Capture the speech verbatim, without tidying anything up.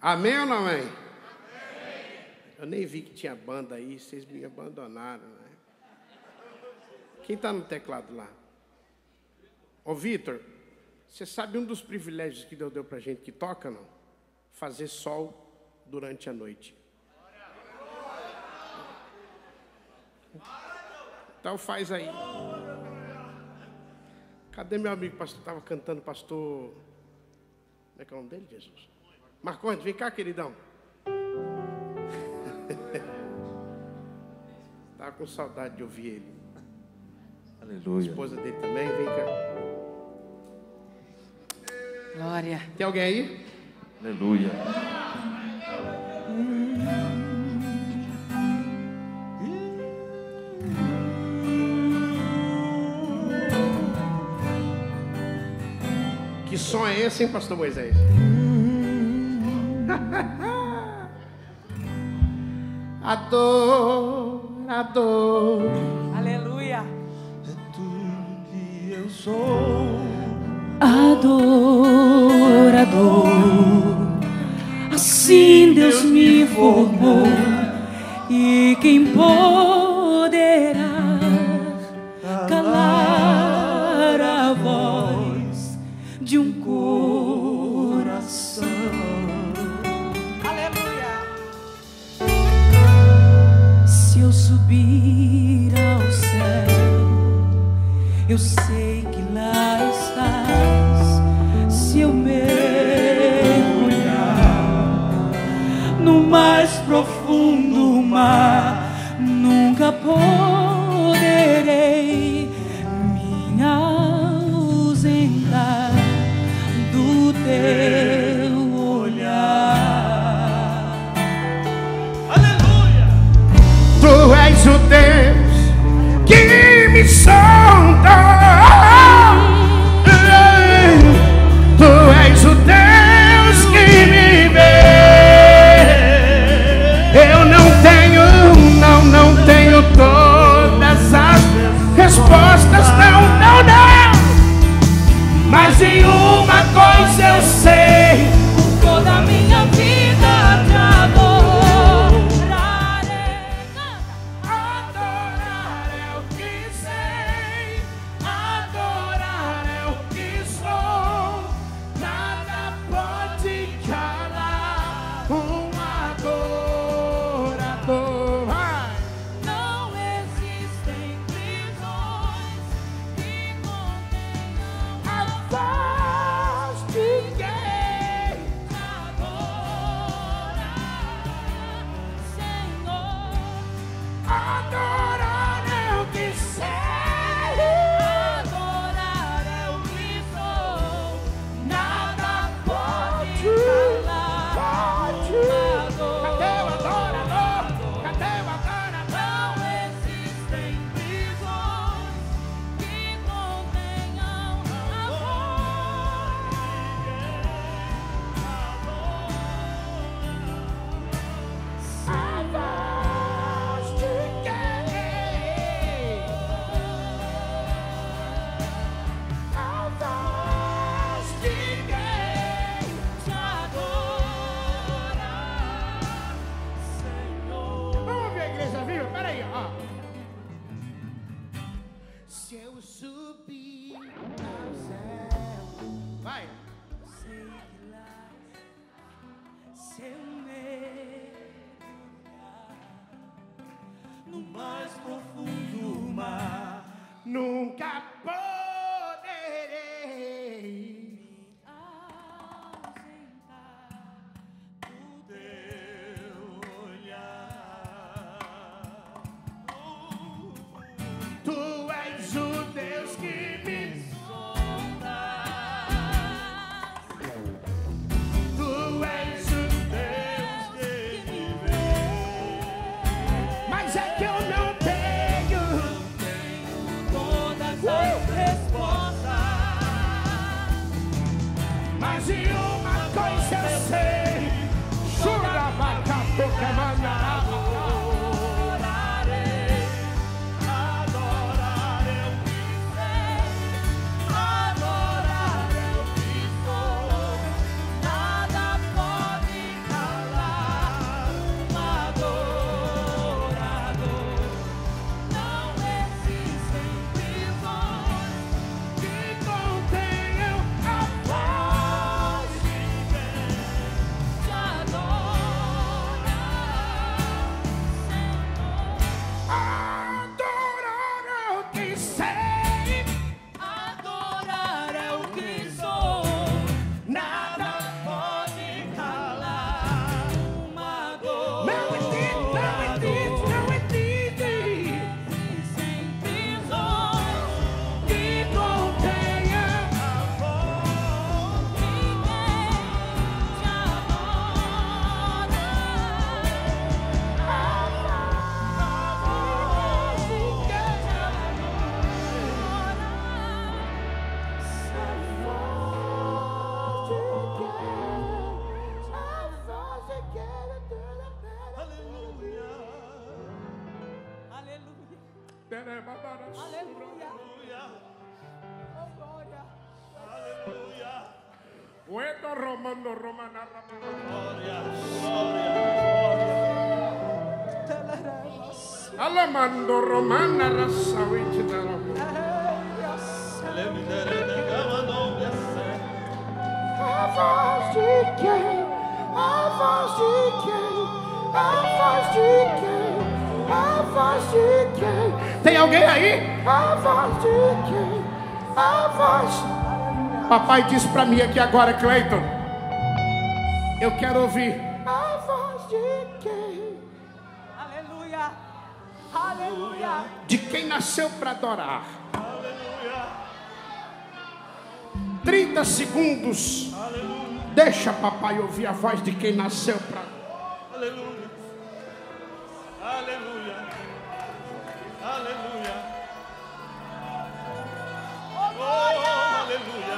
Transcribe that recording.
Amém ou não amém? Amém? Eu nem vi que tinha banda aí, vocês me abandonaram, né? Quem está no teclado lá? Ô, Vitor, você sabe um dos privilégios que Deus deu para gente que toca, não? Fazer sol durante a noite. Então faz aí. Cadê meu amigo pastor? Estava cantando, pastor... Como é que é o nome dele, Jesus? Marcondes, vem cá, queridão. Estava com saudade de ouvir ele. Aleluia. A esposa dele também, vem cá. Glória. Tem alguém aí? Aleluia. Que som é esse, hein, pastor Moisés? Adorador. Aleluia. É tudo que eu sou. Adorador. Assim Deus me formou. E quem poderá calar a voz de um coração? Aleluia. Se eu subir ao céu, eu sei que lá estás. Se eu mergulhar no mais profundo mar, nunca poderei me ausentar do teu olhar. Aleluia. Tu és o Deus que me sonda. Tu és o Deus que me vê. Eu não tenho, não, não tenho todas as respostas, não, não, não. Mas em uma coisa eu sei, por toda a minha vida te adorarei. Adorar é o que sei, adorar é o que sou. Nada pode calar um adorador. Vai. Não existem prisões que contenham a voz de quem te adora, Senhor. Adorar é o que sei, adorar é o que sou. Nada pode calar um adorador. Cadê o adorador? Não existem prisões que contenham a voz de quem? A voz de quem te adora, Senhor. Vamos ver a igreja viva? Peraí, ó. Se eu subir ao céu, vai. Sei que lá, se eu mergulhar no mais profundo mar, Nunca poderei ausentar do teu olhar. Tu és o Deus que me Tu és o Deus que me vê. Mas é que eu não tenho Todas as respostas, mas de uma coisa eu sei. Chura, vaca, boca, manará. adorarei. Adorar é o que sei, adorar é o que sou. Nada pode calar. Aleluia. Oh, glória. Aleluia. Puedo romando romana. Glória, glória, glória. Alamando romana rassawit dalo. Leviderene gamanobia se. A voz de quem? A voz de quem? A voz de quem? A voz de quem? Tem alguém aí? A voz de quem? A voz. Papai disse para mim aqui agora, Cleiton. Eu quero ouvir. A voz de quem? Aleluia. Aleluia. De quem nasceu para adorar. Aleluia. trinta segundos. Deixa papai ouvir a voz de quem nasceu para. Aleluia. Aleluia. Aleluia. Oh, aleluia.